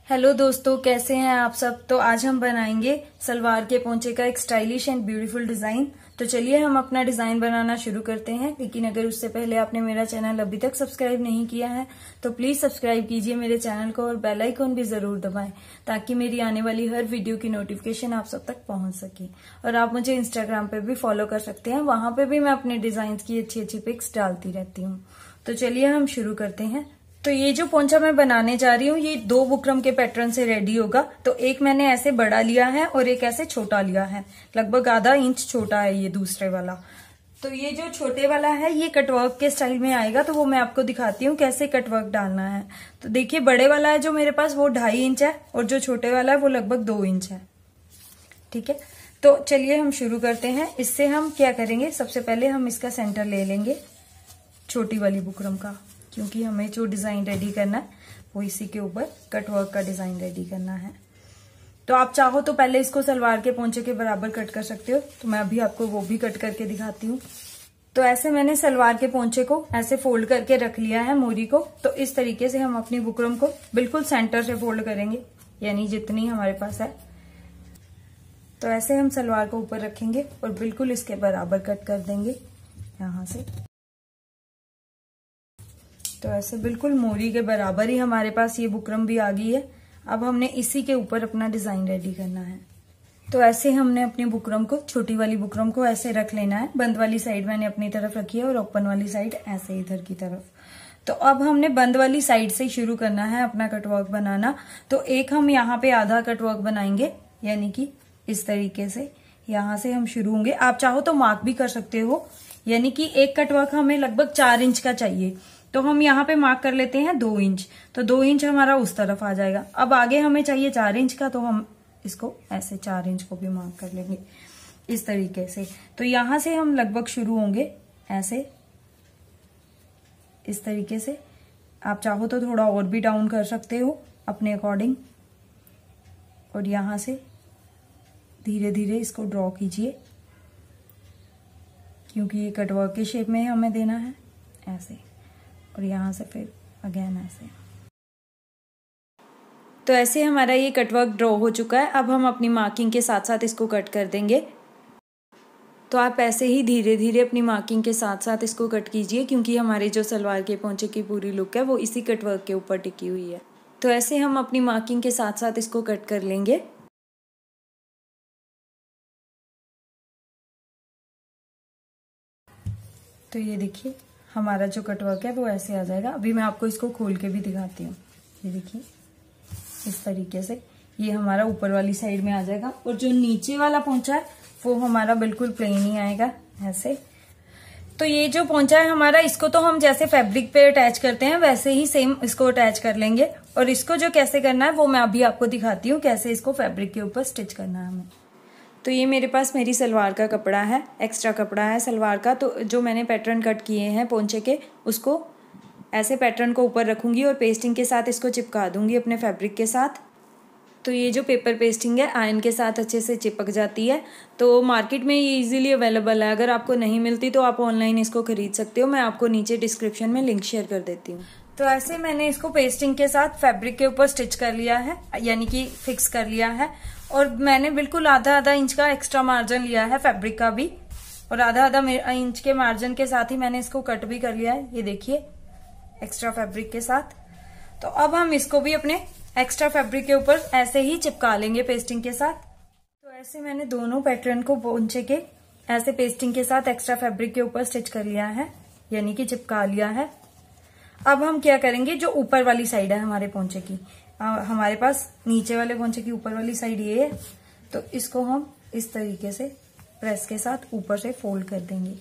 Hello दोस्तों, कैसे हैं आप सब। तो आज हम बनाएंगे सलवार के पोंचे का एक स्टाइलिश एंड ब्यूटीफुल डिजाइन। तो चलिए हम अपना डिजाइन बनाना शुरू करते हैं। लेकिन अगर उससे पहले आपने मेरा चैनल अभी तक सब्सक्राइब नहीं किया है तो प्लीज सब्सक्राइब कीजिए मेरे चैनल को और बेल आइकन भी जरूर दबाएं ताकि मेरी आने वाली हर वीडियो की नोटिफिकेशन आप सब तक पहुंच सके। और आप मुझे इंस्टाग्राम पे भी फॉलो कर सकते हैं, वहां पे भी मैं अपने डिजाइन की अच्छी अच्छी पिक्स डालती रहती हूँ। तो चलिए हम शुरू करते हैं। तो ये जो पोंचा मैं बनाने जा रही हूँ ये 2 बुकरम के पैटर्न से रेडी होगा। तो एक मैंने ऐसे बड़ा लिया है और एक ऐसे छोटा लिया है, लगभग आधा इंच छोटा है ये दूसरे वाला। तो ये जो छोटे वाला है ये कटवर्क के स्टाइल में आएगा, तो वो मैं आपको दिखाती हूँ कैसे कटवर्क डालना है। तो देखिए बड़े वाला है जो मेरे पास वो 2.5 इंच है और जो छोटे वाला है वो लगभग 2 इंच है। ठीक है, तो चलिए हम शुरू करते हैं। इससे हम क्या करेंगे, सबसे पहले हम इसका सेंटर ले लेंगे छोटी वाली बुकरम का, क्योंकि हमें जो डिजाइन रेडी करना है वो इसी के ऊपर कटवर्क का डिजाइन रेडी करना है। तो आप चाहो तो पहले इसको सलवार के पोंचे के बराबर कट कर सकते हो, तो मैं अभी आपको वो भी कट करके दिखाती हूँ। तो ऐसे मैंने सलवार के पोंचे को ऐसे फोल्ड करके रख लिया है मोहरी को। तो इस तरीके से हम अपनी बुकरम को बिल्कुल सेंटर से फोल्ड करेंगे, यानी जितनी हमारे पास है। तो ऐसे हम सलवार को ऊपर रखेंगे और बिल्कुल इसके बराबर कट कर देंगे यहां से। तो ऐसे बिल्कुल मोहरी के बराबर ही हमारे पास ये बुकरम भी आ गई है। अब हमने इसी के ऊपर अपना डिजाइन रेडी करना है। तो ऐसे हमने अपनी बुकरम को, छोटी वाली बुकरम को ऐसे रख लेना है। बंद वाली साइड मैंने अपनी तरफ रखी है और ओपन वाली साइड ऐसे इधर की तरफ। तो अब हमने बंद वाली साइड से शुरू करना है अपना कटवर्क बनाना। तो एक हम यहाँ पे आधा कटवर्क बनाएंगे, यानी कि इस तरीके से यहाँ से हम शुरू होंगे। आप चाहो तो मार्क भी कर सकते हो, यानी कि एक कटवर्क हमें लगभग 4 इंच का चाहिए। तो हम यहाँ पे मार्क कर लेते हैं 2 इंच, तो 2 इंच हमारा उस तरफ आ जाएगा। अब आगे हमें चाहिए 4 इंच का, तो हम इसको ऐसे 4 इंच को भी मार्क कर लेंगे इस तरीके से। तो यहां से हम लगभग शुरू होंगे ऐसे इस तरीके से। आप चाहो तो थोड़ा और भी डाउन कर सकते हो अपने अकॉर्डिंग। और यहां से धीरे धीरे इसको ड्रॉ कीजिए, क्योंकि ये कटवर्क के शेप में हमें देना है ऐसे। और यहां से फिर अगेन ऐसे। तो ऐसे हमारा ये कटवर्क ड्रॉ हो चुका है। अब हम अपनी मार्किंग के साथ साथ इसको कट कर देंगे। तो आप ऐसे ही धीरे धीरे अपनी मार्किंग के साथ साथ इसको कट कीजिए, क्योंकि हमारी जो सलवार के पोंचे की पूरी लुक है वो इसी कटवर्क के ऊपर टिकी हुई है। तो ऐसे हम अपनी मार्किंग के साथ साथ इसको कट कर लेंगे। तो ये देखिए हमारा जो कटवर्क है वो ऐसे आ जाएगा। अभी मैं आपको इसको खोल के भी दिखाती हूँ। ये देखिए इस तरीके से ये हमारा ऊपर वाली साइड में आ जाएगा। और जो नीचे वाला पोंचा है वो हमारा बिल्कुल प्लेन ही आएगा ऐसे। तो ये जो पोंचा है हमारा, इसको तो हम जैसे फैब्रिक पे अटैच करते हैं वैसे ही सेम इसको अटैच कर लेंगे। और इसको जो कैसे करना है वो मैं अभी आपको दिखाती हूँ, कैसे इसको फैब्रिक के ऊपर स्टिच करना है हमें। तो ये मेरे पास मेरी सलवार का कपड़ा है, एक्स्ट्रा कपड़ा है सलवार का। तो जो मैंने पैटर्न कट किए हैं पोंचे के, उसको ऐसे पैटर्न को ऊपर रखूंगी और पेस्टिंग के साथ इसको चिपका दूंगी अपने फैब्रिक के साथ। तो ये जो पेपर पेस्टिंग है आयरन के साथ अच्छे से चिपक जाती है। तो मार्केट में ये इजीली अवेलेबल है। अगर आपको नहीं मिलती तो आप ऑनलाइन इसको खरीद सकते हो। मैं आपको नीचे डिस्क्रिप्शन में लिंक शेयर कर देती हूँ। तो ऐसे मैंने इसको पेस्टिंग के साथ फैब्रिक के ऊपर स्टिच कर लिया है, यानी कि फिक्स कर लिया है। और मैंने बिल्कुल आधा आधा इंच का एक्स्ट्रा मार्जिन लिया है फैब्रिक का भी, और आधा आधा इंच के मार्जिन के साथ ही मैंने इसको कट भी कर लिया है। ये देखिए एक्स्ट्रा फैब्रिक के साथ। तो अब हम इसको भी अपने एक्स्ट्रा फैब्रिक के ऊपर ऐसे ही चिपका लेंगे पेस्टिंग के साथ। तो ऐसे मैंने दोनों पैटर्न को पोंचे के ऐसे पेस्टिंग के साथ एक्स्ट्रा फैब्रिक के ऊपर स्टिच कर लिया है, यानी कि चिपका लिया है। अब हम क्या करेंगे, जो ऊपर वाली साइड है हमारे पोंचे की, हमारे पास नीचे वाले पोंचे की ऊपर वाली साइड ये है। तो इसको हम इस तरीके से प्रेस के साथ ऊपर से फोल्ड कर देंगे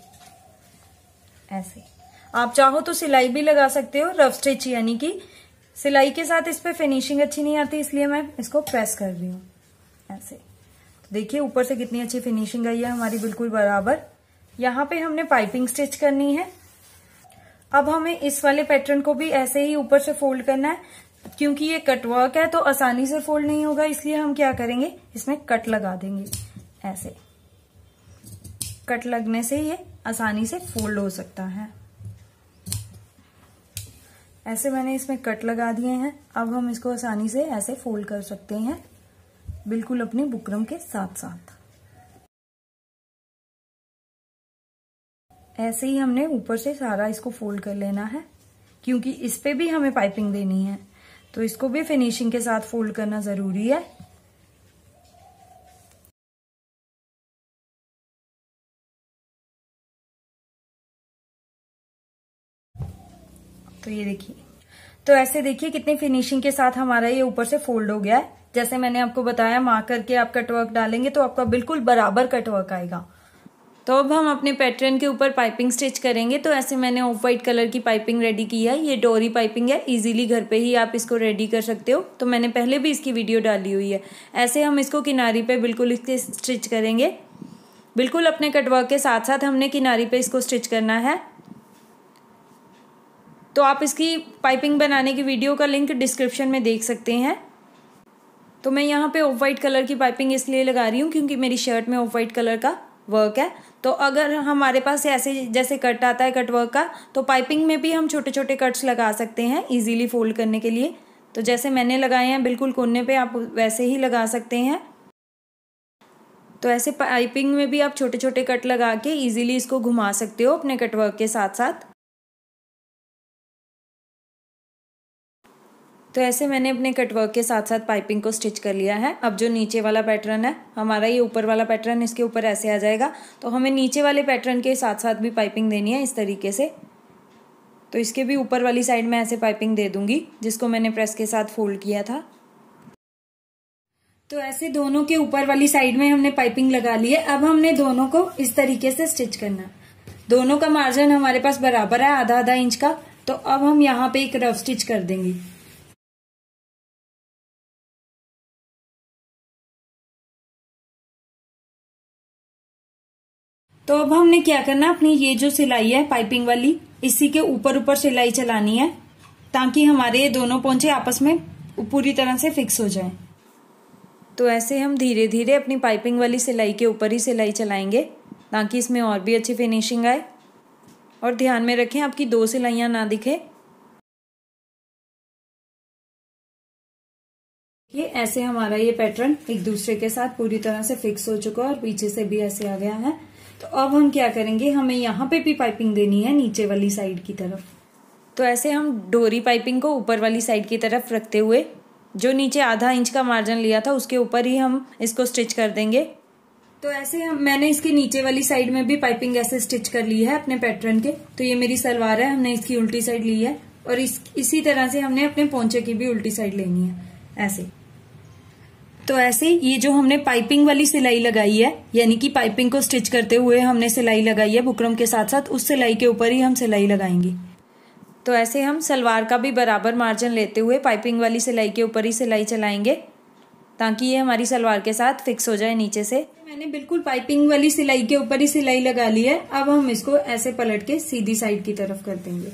ऐसे। आप चाहो तो सिलाई भी लगा सकते हो, रफ स्टिच, यानी कि सिलाई के साथ इस पे फिनिशिंग अच्छी नहीं आती, इसलिए मैं इसको प्रेस कर रही हूँ ऐसे। तो देखिए ऊपर से कितनी अच्छी फिनिशिंग आई है हमारी, बिल्कुल बराबर। यहाँ पे हमने पाइपिंग स्टिच करनी है। अब हमें इस वाले पैटर्न को भी ऐसे ही ऊपर से फोल्ड करना है, क्योंकि ये कटवर्क है तो आसानी से फोल्ड नहीं होगा, इसलिए हम क्या करेंगे, इसमें कट लगा देंगे ऐसे। कट लगने से ये आसानी से फोल्ड हो सकता है। ऐसे मैंने इसमें कट लगा दिए हैं। अब हम इसको आसानी से ऐसे फोल्ड कर सकते हैं, बिल्कुल अपनी बुकरम के साथ साथ। ऐसे ही हमने ऊपर से सारा इसको फोल्ड कर लेना है, क्योंकि इस पे भी हमें पाइपिंग देनी है, तो इसको भी फिनिशिंग के साथ फोल्ड करना जरूरी है। तो ये देखिए, तो ऐसे देखिए कितनी फिनिशिंग के साथ हमारा ये ऊपर से फोल्ड हो गया है। जैसे मैंने आपको बताया, मार्क करके आप कटवर्क डालेंगे तो आपका बिल्कुल बराबर कटवर्क आएगा। तो अब हम अपने पैटर्न के ऊपर पाइपिंग स्टिच करेंगे। तो ऐसे मैंने ऑफ वाइट कलर की पाइपिंग रेडी की है। ये डोरी पाइपिंग है, इजीली घर पे ही आप इसको रेडी कर सकते हो। तो मैंने पहले भी इसकी वीडियो डाली हुई है। ऐसे हम इसको किनारी पे बिल्कुल इसके स्टिच करेंगे। बिल्कुल अपने कटवर्क के साथ साथ हमने किनारी पे इसको स्टिच करना है। तो आप इसकी पाइपिंग बनाने की वीडियो का लिंक डिस्क्रिप्शन में देख सकते हैं। तो मैं यहाँ पे ऑफ वाइट कलर की पाइपिंग इसलिए लगा रही हूँ क्योंकि मेरी शर्ट में ऑफ वाइट कलर का वर्क है। तो अगर हमारे पास ऐसे जैसे कट आता है कटवर्क का, तो पाइपिंग में भी हम छोटे छोटे कट्स लगा सकते हैं इजीली फोल्ड करने के लिए। तो जैसे मैंने लगाए हैं बिल्कुल कोने पे, आप वैसे ही लगा सकते हैं। तो ऐसे पाइपिंग में भी आप छोटे छोटे कट लगा के इजीली इसको घुमा सकते हो अपने कटवर्क के साथ साथ। तो ऐसे मैंने अपने कटवर्क के साथ साथ पाइपिंग को स्टिच कर लिया है। अब जो नीचे वाला पैटर्न है हमारा, ये ऊपर वाला पैटर्न इसके ऊपर ऐसे आ जाएगा। तो हमें नीचे वाले पैटर्न के साथ साथ भी पाइपिंग देनी है इस तरीके से। तो इसके भी ऊपर वाली साइड में ऐसे पाइपिंग दे दूंगी, जिसको मैंने प्रेस के साथ फोल्ड किया था। तो ऐसे दोनों के ऊपर वाली साइड में हमने पाइपिंग लगा ली है। अब हमने दोनों को इस तरीके से स्टिच करना। दोनों का मार्जिन हमारे पास बराबर है, आधा आधा इंच का। तो अब हम यहाँ पे एक रफ स्टिच कर देंगे। तो अब हमने क्या करना, अपनी ये जो सिलाई है पाइपिंग वाली, इसी के ऊपर ऊपर सिलाई चलानी है, ताकि हमारे ये दोनों पोंचे आपस में पूरी तरह से फिक्स हो जाएं। तो ऐसे हम धीरे धीरे अपनी पाइपिंग वाली सिलाई के ऊपर ही सिलाई चलाएंगे, ताकि इसमें और भी अच्छी फिनिशिंग आए। और ध्यान में रखें आपकी दो सिलाइयां ना दिखे। ये ऐसे हमारा ये पैटर्न एक दूसरे के साथ पूरी तरह से फिक्स हो चुका है और पीछे से भी ऐसे आ गया है। तो अब हम क्या करेंगे, हमें यहाँ पे भी पाइपिंग देनी है नीचे वाली साइड की तरफ। तो ऐसे हम डोरी पाइपिंग को ऊपर वाली साइड की तरफ रखते हुए जो नीचे आधा इंच का मार्जिन लिया था उसके ऊपर ही हम इसको स्टिच कर देंगे। तो ऐसे मैंने इसके नीचे वाली साइड में भी पाइपिंग ऐसे स्टिच कर ली है अपने पैटर्न के। तो ये मेरी सलवार है, हमने इसकी उल्टी साइड ली है और इसी तरह से हमने अपने पोंचे की भी उल्टी साइड लेनी है ऐसे। तो ऐसे ये जो हमने पाइपिंग वाली सिलाई लगाई है, यानी कि पाइपिंग को स्टिच करते हुए हमने सिलाई लगाई है बुकरम के साथ साथ, उस सिलाई के ऊपर ही हम सिलाई लगाएंगे। तो ऐसे हम सलवार का भी बराबर मार्जिन लेते हुए पाइपिंग वाली सिलाई के ऊपर ही सिलाई चलाएंगे, ताकि ये हमारी सलवार के साथ फिक्स हो जाए नीचे से। मैंने बिल्कुल पाइपिंग वाली सिलाई के ऊपर ही सिलाई लगा ली है। अब हम इसको ऐसे पलट के सीधी साइड की तरफ कर देंगे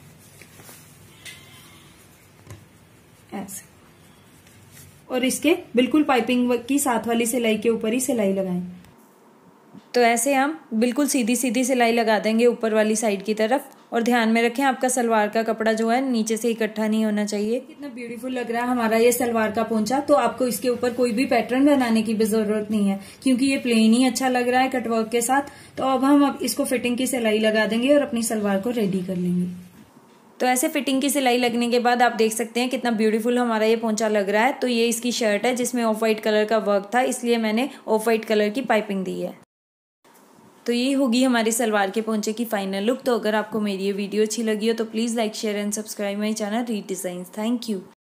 ऐसे, और इसके बिल्कुल पाइपिंग की साथ वाली सिलाई के ऊपर ही सिलाई लगाएं। तो ऐसे हम बिल्कुल सीधी सीधी सिलाई लगा देंगे ऊपर वाली साइड की तरफ। और ध्यान में रखें आपका सलवार का कपड़ा जो है नीचे से इकट्ठा नहीं होना चाहिए। कितना ब्यूटीफुल लग रहा है हमारा ये सलवार का पोंचा। तो आपको इसके ऊपर कोई भी पैटर्न बनाने की भी जरूरत नहीं है, क्योंकि ये प्लेन ही अच्छा लग रहा है कटवर्क के साथ। तो अब इसको फिटिंग की सिलाई लगा देंगे और अपनी सलवार को रेडी कर लेंगे। तो ऐसे फिटिंग की सिलाई लगने के बाद आप देख सकते हैं कितना ब्यूटीफुल हमारा ये पोंचा लग रहा है। तो ये इसकी शर्ट है जिसमें ऑफ वाइट कलर का वर्क था, इसलिए मैंने ऑफ वाइट कलर की पाइपिंग दी है। तो ये होगी हमारी सलवार के पोंचे की फाइनल लुक। तो अगर आपको मेरी ये वीडियो अच्छी लगी हो तो please like share and subscribe my channel Reet designs. Thank you.